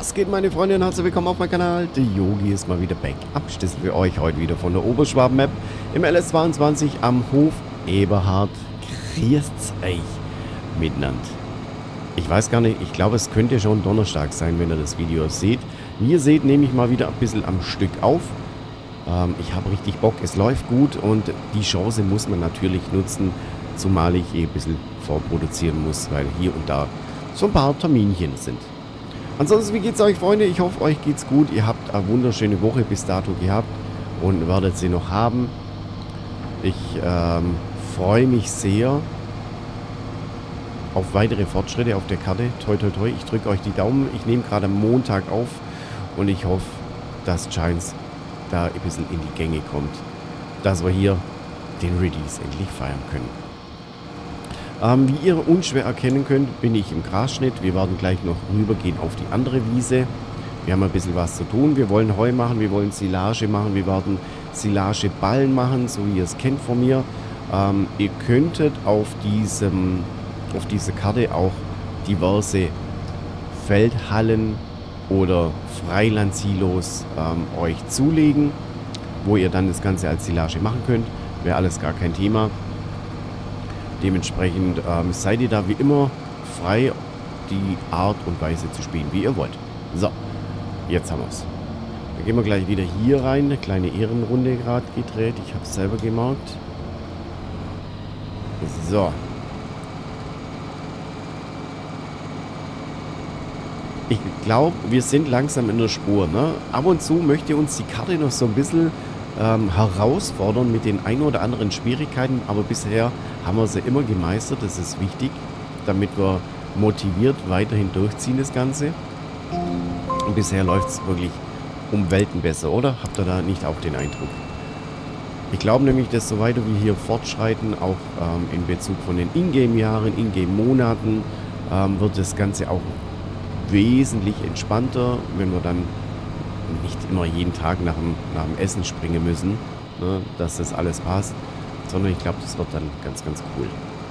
Was geht, meine Freunde, und herzlich willkommen auf meinem Kanal. Der Yogi ist mal wieder back am Stissel für euch. Heute wieder von der Oberschwaben-Map im LS22 am Hof Eberhard. Grüßt's euch miteinander. Ich weiß gar nicht, ich glaube, es könnte schon Donnerstag sein, wenn ihr das Video seht. Wie ihr seht, nehme ich mal wieder ein bisschen am Stück auf. Ich habe richtig Bock, es läuft gut und die Chance muss man natürlich nutzen, zumal ich ein bisschen vorproduzieren muss, weil hier und da so ein paar Terminchen sind. Ansonsten, wie geht's euch, Freunde? Ich hoffe, euch geht's gut. Ihr habt eine wunderschöne Woche bis dato gehabt und werdet sie noch haben. Ich freue mich sehr auf weitere Fortschritte auf der Karte. Toi, toi, toi. Ich drücke euch die Daumen. Ich nehme gerade am Montag auf und ich hoffe, dass Giants da ein bisschen in die Gänge kommt, dass wir hier den Release endlich feiern können. Wie ihr unschwer erkennen könnt, bin ich im Grasschnitt. Wir werden gleich noch rübergehen auf die andere Wiese. Wir haben ein bisschen was zu tun. Wir wollen Heu machen, wir wollen Silage machen, wir werden Silageballen machen, so wie ihr es kennt von mir. Ihr könntet auf dieser Karte auch diverse Feldhallen oder Freilandsilos euch zulegen, wo ihr dann das Ganze als Silage machen könnt. Wäre alles gar kein Thema. Dementsprechend seid ihr da wie immer frei, die Art und Weise zu spielen, wie ihr wollt. So, jetzt haben wir es. Dann gehen wir gleich wieder hier rein. Eine kleine Ehrenrunde gerade gedreht. Ich habe es selber gemerkt. So. Ich glaube, wir sind langsam in der Spur. Ne? Ab und zu möchte uns die Karte noch so ein bisschen herausfordern mit den ein oder anderen Schwierigkeiten, aber bisher haben wir sie immer gemeistert. Das ist wichtig, damit wir motiviert weiterhin durchziehen das Ganze. Und bisher läuft es wirklich um Welten besser, oder? Habt ihr da nicht auch den Eindruck? Ich glaube nämlich, dass so weiter wir hier fortschreiten, auch in Bezug von den Ingame-Jahren, Ingame-Monaten, wird das Ganze auch wesentlich entspannter, wenn wir dann nicht immer jeden Tag nach dem Essen springen müssen, ne, dass das alles passt, sondern ich glaube, das wird dann ganz, ganz cool.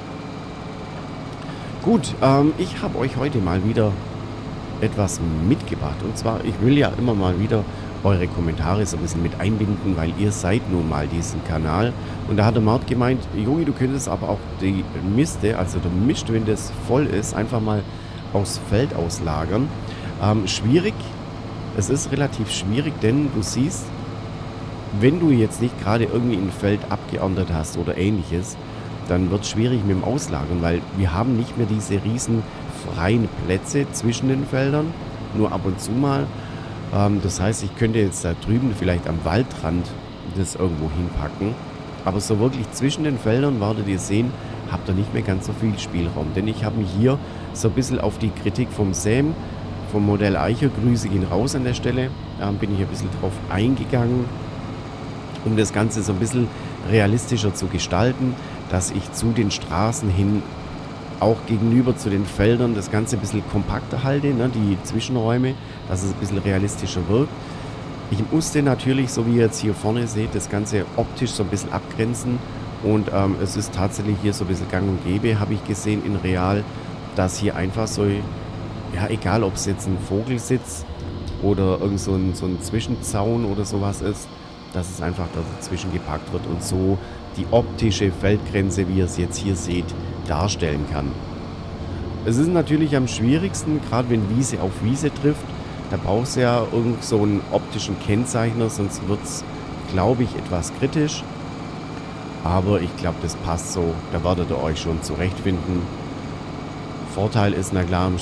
Gut, ich habe euch heute mal wieder etwas mitgebracht, und zwar, ich will ja immer mal wieder eure Kommentare so ein bisschen mit einbinden, weil ihr seid nun mal diesen Kanal, und da hat der Mart gemeint, Jogi, du könntest aber auch die Miste, also der Mist, wenn das voll ist, einfach mal aufs Feld auslagern. Schwierig. Es ist relativ schwierig, denn du siehst, wenn du jetzt nicht gerade irgendwie ein Feld abgeerntet hast oder ähnliches, dann wird es schwierig mit dem Auslagern, weil wir haben nicht mehr diese riesen freien Plätze zwischen den Feldern, nur ab und zu mal. Das heißt, ich könnte jetzt da drüben vielleicht am Waldrand das irgendwo hinpacken, aber so wirklich zwischen den Feldern, werdet ihr sehen, habt ihr nicht mehr ganz so viel Spielraum, denn ich habe mich hier so ein bisschen auf die Kritik vom Sam, vom Modell Eicher, Grüße gehen raus an der Stelle, bin ich ein bisschen drauf eingegangen, um das Ganze so ein bisschen realistischer zu gestalten, dass ich zu den Straßen hin auch gegenüber zu den Feldern das Ganze ein bisschen kompakter halte, ne, die Zwischenräume, dass es ein bisschen realistischer wirkt. Ich musste natürlich, so wie ihr jetzt hier vorne seht, das Ganze optisch so ein bisschen abgrenzen, und es ist tatsächlich hier so ein bisschen gang und gäbe, habe ich gesehen in real, dass hier einfach so, ja, egal ob es jetzt ein Vogelsitz oder irgend so ein Zwischenzaun oder sowas ist, dass es einfach dazwischen gepackt wird und so die optische Feldgrenze, wie ihr es jetzt hier seht, darstellen kann. Es ist natürlich am schwierigsten, gerade wenn Wiese auf Wiese trifft, da brauchst du ja irgend so einen optischen Kennzeichner, sonst wird es, glaube ich, etwas kritisch. Aber ich glaube, das passt so, da werdet ihr euch schon zurechtfinden. Vorteil ist, na klar,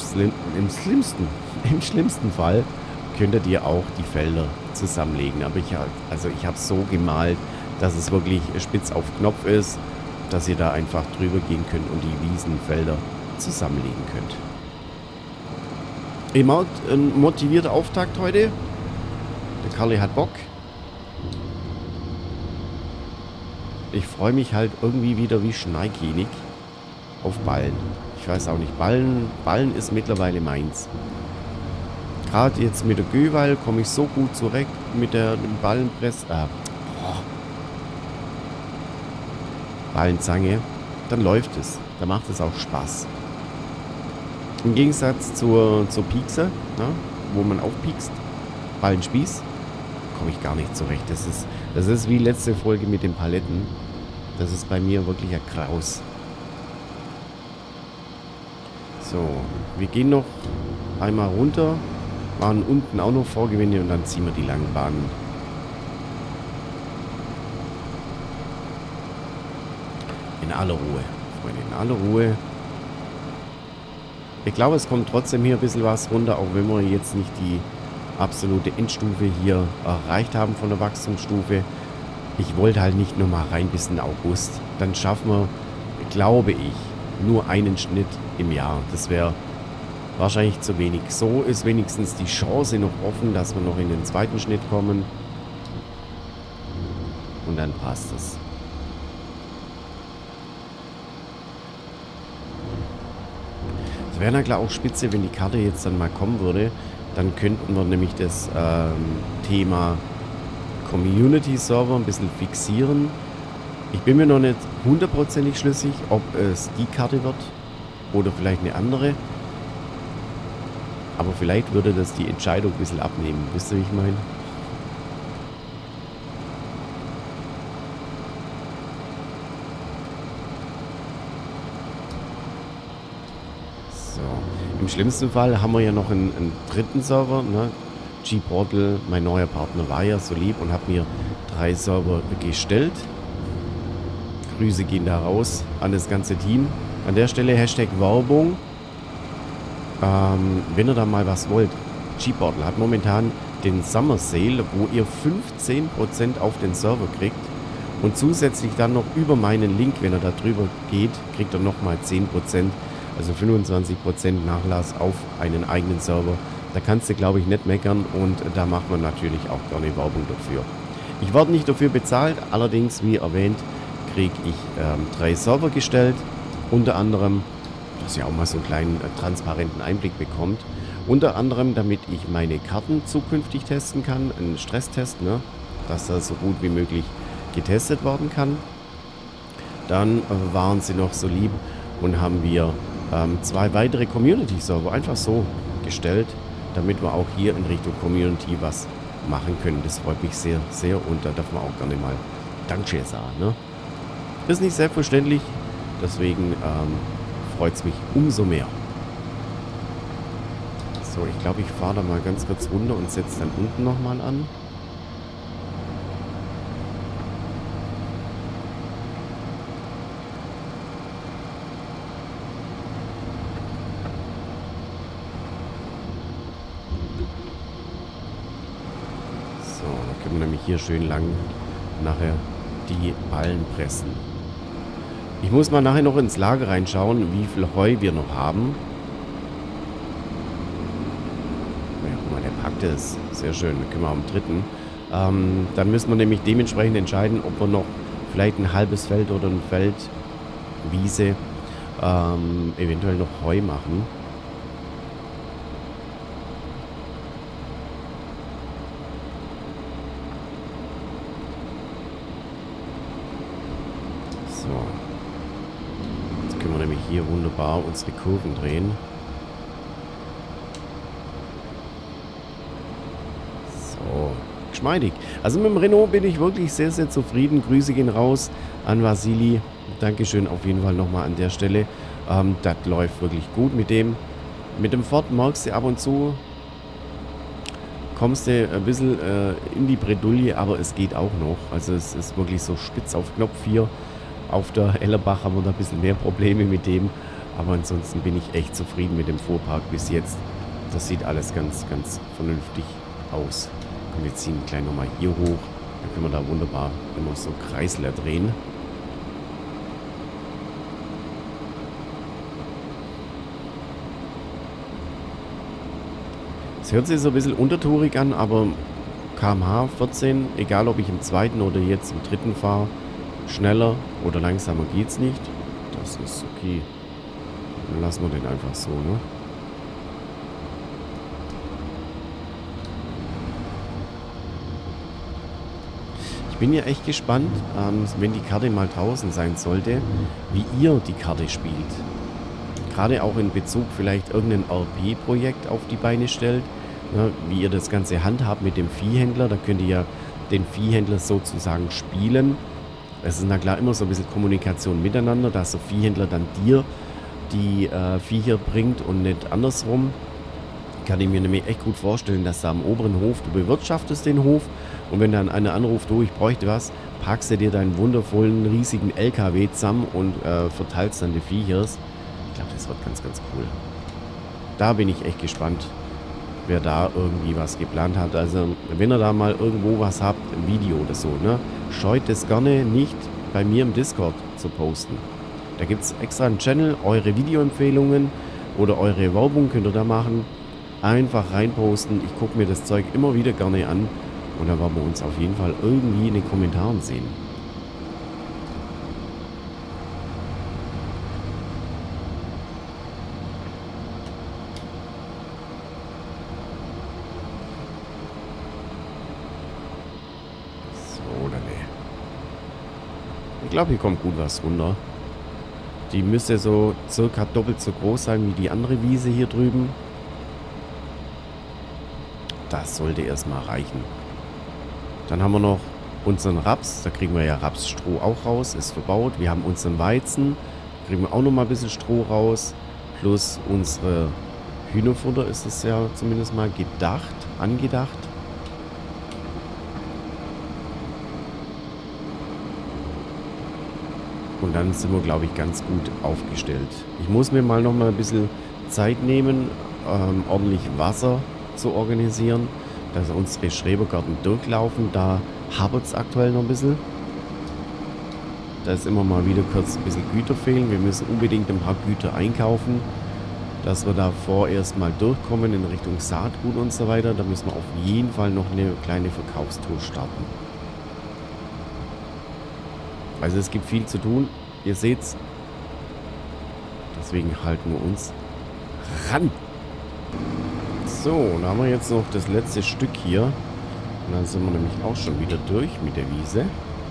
im schlimmsten Fall könntet ihr auch die Felder zusammenlegen. Aber ich habe es so gemalt, dass es wirklich spitz auf Knopf ist, dass ihr da einfach drüber gehen könnt und die Wiesenfelder zusammenlegen könnt. Ihr merkt, ein motivierter Auftakt heute. Der Karli hat Bock. Ich freue mich halt irgendwie wieder wie Schneekönig auf Ballen. Ich weiß auch nicht, Ballen ist mittlerweile meins. Gerade jetzt mit der Göweil komme ich so gut zurecht mit dem Ballenpress. Ballenzange. Dann läuft es. Dann macht es auch Spaß. Im Gegensatz zur Piekse, ne? wo man aufpiekst. Ballenspieß. Komme ich gar nicht zurecht. Das ist wie letzte Folge mit den Paletten. Das ist bei mir wirklich ein Graus. So, wir gehen noch einmal runter, machen unten auch noch Vorgewinde und dann ziehen wir die langen Bahnen. In aller Ruhe, Freunde, in aller Ruhe. Ich glaube, es kommt trotzdem hier ein bisschen was runter, auch wenn wir jetzt nicht die absolute Endstufe hier erreicht haben von der Wachstumsstufe. Ich wollte halt nicht nur mal rein bis in August. Dann schaffen wir, glaube ich, nur einen Schnitt im Jahr. Das wäre wahrscheinlich zu wenig. So ist wenigstens die Chance noch offen, dass wir noch in den zweiten Schnitt kommen. Und dann passt es. Es wäre na klar auch spitze, wenn die Karte jetzt dann mal kommen würde. Dann könnten wir nämlich das Thema Community Server ein bisschen fixieren. Ich bin mir noch nicht hundertprozentig schlüssig, ob es die Karte wird oder vielleicht eine andere. Aber vielleicht würde das die Entscheidung ein bisschen abnehmen. Wisst ihr, wie ich meine? So. Im schlimmsten Fall haben wir ja noch einen dritten Server, ne? G-Portal, mein neuer Partner, war ja so lieb und hat mir 3 Server gestellt. Grüße gehen da raus an das ganze Team. An der Stelle Hashtag Werbung. Wenn ihr da mal was wollt, G-Portal hat momentan den Summer Sale, wo ihr 15% auf den Server kriegt. Und zusätzlich dann noch über meinen Link, wenn ihr da drüber geht, kriegt ihr nochmal 10%. Also 25% Nachlass auf einen eigenen Server. Da kannst du, glaube ich, nicht meckern und da macht man natürlich auch gerne Werbung dafür. Ich werde nicht dafür bezahlt, allerdings, wie erwähnt, kriege ich 3 Server gestellt. Unter anderem, dass ihr auch mal so einen kleinen transparenten Einblick bekommt. Unter anderem, damit ich meine Karten zukünftig testen kann, einen Stresstest, ne? Dass das so gut wie möglich getestet werden kann. Dann waren sie noch so lieb und haben wir 2 weitere Community-Server einfach so gestellt, damit wir auch hier in Richtung Community was machen können. Das freut mich sehr, sehr und da darf man auch gerne mal Danke sagen. Ne? Ist nicht selbstverständlich, deswegen freut es mich umso mehr. So, ich glaube, ich fahre da mal ganz kurz runter und setze dann unten nochmal an. Nämlich hier schön lang nachher die Ballen pressen. Ich muss mal nachher noch ins Lager reinschauen, wie viel Heu wir noch haben. Ja, guck mal, der packt es. Sehr schön. Dann können wir am 3. Dann müssen wir nämlich dementsprechend entscheiden, ob wir noch vielleicht ein halbes Feld oder ein Feld Wiese eventuell noch Heu machen. Jetzt können wir nämlich hier wunderbar unsere Kurven drehen. So, geschmeidig. Also mit dem Renault bin ich wirklich sehr, sehr zufrieden. Grüße gehen raus an Vasili. Dankeschön auf jeden Fall nochmal an der Stelle. Das läuft wirklich gut mit dem. Mit dem Ford merkst du ab und zu, kommst du ein bisschen in die Bredouille, aber es geht auch noch. Also es ist wirklich so spitz auf Knopf 4. Auf der Ellerbach haben wir da ein bisschen mehr Probleme mit dem. Aber ansonsten bin ich echt zufrieden mit dem Fuhrpark bis jetzt. Das sieht alles ganz, ganz vernünftig aus. Und wir ziehen gleich nochmal hier hoch. Dann können wir da wunderbar immer so Kreisler drehen. Es hört sich so ein bisschen untertourig an, aber km/h 14, egal ob ich im 2. oder jetzt im 3. fahre, schneller oder langsamer geht's nicht. Das ist okay. Dann lassen wir den einfach so, ne? Ich bin ja echt gespannt, wenn die Karte mal draußen sein sollte, wie ihr die Karte spielt. Gerade auch in Bezug vielleicht irgendein RP-Projekt auf die Beine stellt, ne, wie ihr das Ganze handhabt mit dem Viehhändler. Da könnt ihr ja den Viehhändler sozusagen spielen. Es ist na klar immer so ein bisschen Kommunikation miteinander, dass der Viehhändler dann dir die Viecher bringt und nicht andersrum. Kann ich mir nämlich echt gut vorstellen, dass da am oberen Hof, du bewirtschaftest den Hof und wenn dann einer anruft, du, ich bräuchte was, packst du dir deinen wundervollen, riesigen LKW zusammen und verteilst dann die Viechers. Ich glaube, das wird ganz, ganz cool. Da bin ich echt gespannt, wer da irgendwie was geplant hat. Also, wenn ihr da mal irgendwo was habt, ein Video oder so, ne, scheut es gerne nicht bei mir im Discord zu posten. Da gibt es extra einen Channel, eure Videoempfehlungen oder eure Werbung könnt ihr da machen. Einfach reinposten. Ich gucke mir das Zeug immer wieder gerne an. Und dann werden wir uns auf jeden Fall irgendwie in den Kommentaren sehen. So, oder ne? Ich glaube, hier kommt gut was runter. Die müsste so circa doppelt so groß sein wie die andere Wiese hier drüben. Das sollte erstmal reichen. Dann haben wir noch unseren Raps. Da kriegen wir ja Rapsstroh auch raus. Ist verbaut. Wir haben unseren Weizen. Kriegen wir auch noch mal ein bisschen Stroh raus. Plus unsere Hühnerfutter ist es ja zumindest mal gedacht, angedacht. Und dann sind wir, glaube ich, ganz gut aufgestellt. Ich muss mir mal noch mal ein bisschen Zeit nehmen, ordentlich Wasser zu organisieren, dass unsere Schrebergärten durchlaufen. Da hapert es aktuell noch ein bisschen. Da ist immer mal wieder kurz ein bisschen Güter fehlen. Wir müssen unbedingt ein paar Güter einkaufen, dass wir da vorerst mal durchkommen in Richtung Saatgut und so weiter. Da müssen wir auf jeden Fall noch eine kleine Verkaufstour starten. Also es gibt viel zu tun. Ihr seht's. Deswegen halten wir uns ran. So, dann haben wir jetzt noch das letzte Stück hier. Und dann sind wir nämlich auch schon wieder durch mit der Wiese.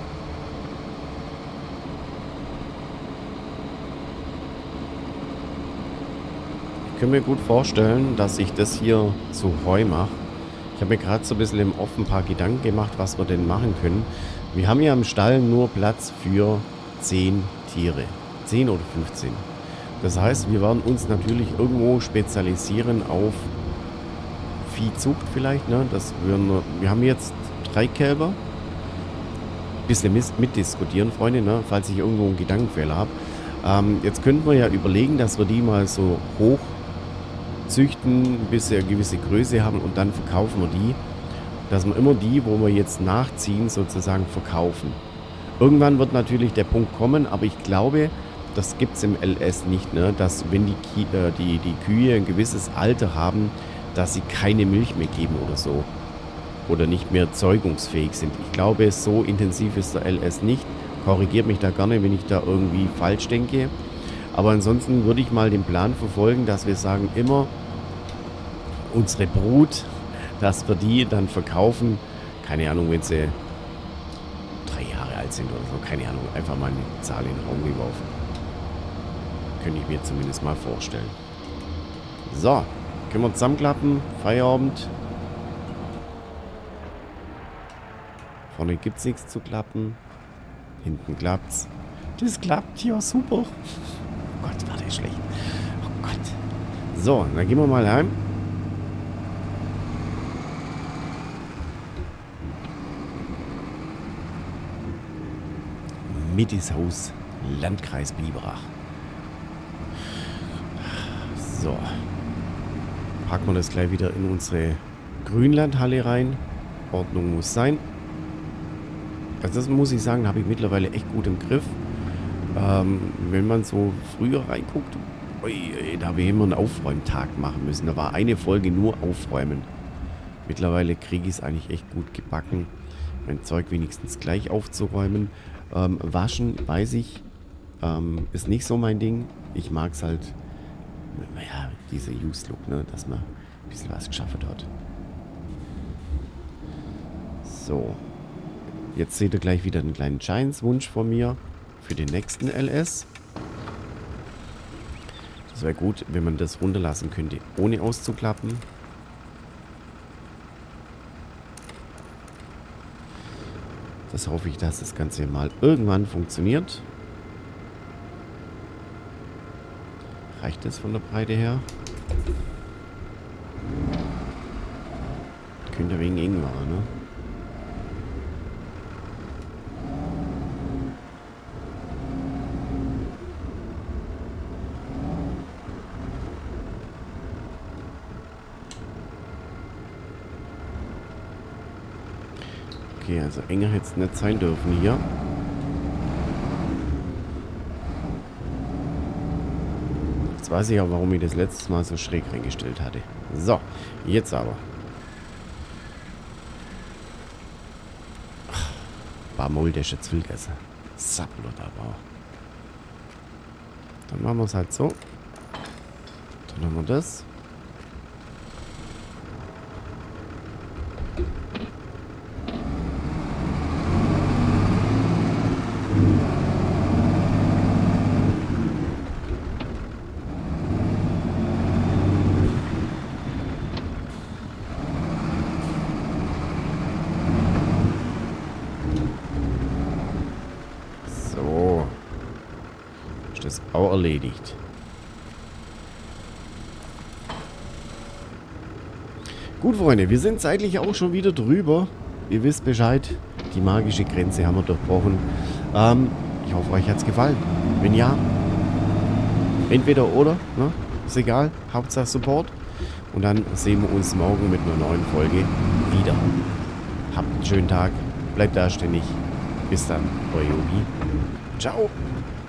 Ich kann mir gut vorstellen, dass ich das hier zu Heu mache. Ich habe mir gerade so ein bisschen im Off ein paar Gedanken gemacht, was wir denn machen können. Wir haben ja im Stall nur Platz für 10 Tiere. 10 oder 15. Das heißt, wir werden uns natürlich irgendwo spezialisieren auf Viehzucht vielleicht. Ne? Wir haben jetzt 3 Kälber. Bisschen mitdiskutieren, Freunde, ne? Falls ich irgendwo einen Gedankenfehler habe. Jetzt könnten wir ja überlegen, dass wir die mal so hoch züchten, bis sie eine gewisse Größe haben und dann verkaufen wir die. Dass wir immer die, wo wir jetzt nachziehen, sozusagen verkaufen. Irgendwann wird natürlich der Punkt kommen, aber ich glaube, das gibt es im LS nicht, ne? Dass wenn die Kühe ein gewisses Alter haben, dass sie keine Milch mehr geben oder so. Oder nicht mehr zeugungsfähig sind. Ich glaube, so intensiv ist der LS nicht. Korrigiert mich da gerne, wenn ich da irgendwie falsch denke. Aber ansonsten würde ich mal den Plan verfolgen, dass wir sagen, immer unsere Brut, dass wir die dann verkaufen. Keine Ahnung, wenn sie 3 Jahre alt sind oder so. Keine Ahnung, einfach mal eine Zahl in den Raum geworfen. Könnte ich mir zumindest mal vorstellen. So, können wir zusammenklappen. Feierabend. Vorne gibt es nichts zu klappen. Hinten klappt's. Das klappt ja super. Oh Gott, war der schlecht. Oh Gott. So, dann gehen wir mal heim. Mittishaus, Landkreis Biberach. So. Packen wir das gleich wieder in unsere Grünlandhalle rein. Ordnung muss sein. Also das muss ich sagen, habe ich mittlerweile echt gut im Griff. Wenn man so früher reinguckt, da habe ich immer einen Aufräumtag machen müssen. Da war eine Folge nur Aufräumen. Mittlerweile kriege ich es eigentlich echt gut gebacken, mein Zeug wenigstens gleich aufzuräumen. Waschen, weiß ich, ist nicht so mein Ding. Ich mag es halt, naja, dieser Use-Look, ne, dass man ein bisschen was geschafft hat. So. Jetzt seht ihr gleich wieder einen kleinen Giants-Wunsch von mir für den nächsten LS. Das wäre gut, wenn man das runterlassen könnte, ohne auszuklappen. Das hoffe ich, dass das Ganze mal irgendwann funktioniert. Reicht das von der Breite her? Könnte wegen eng machen, ne? Okay, also enger hätte es nicht sein dürfen hier. Jetzt weiß ich auch, warum ich das letztes Mal so schräg reingestellt hatte. So, jetzt aber. Barmol, der ist jetzt Wildgässe. Sappelot aber. Dann machen wir es halt so. Dann haben wir das. So. Ist das auch erledigt. Gut, Freunde, wir sind zeitlich auch schon wieder drüber. Ihr wisst Bescheid. Die magische Grenze haben wir durchbrochen. Ich hoffe, euch hat es gefallen. Wenn ja, entweder oder, ne? Ist egal. Hauptsache Support. Und dann sehen wir uns morgen mit einer neuen Folge wieder. Habt einen schönen Tag. Bleibt da ständig. Bis dann, euer Yogi. Ciao.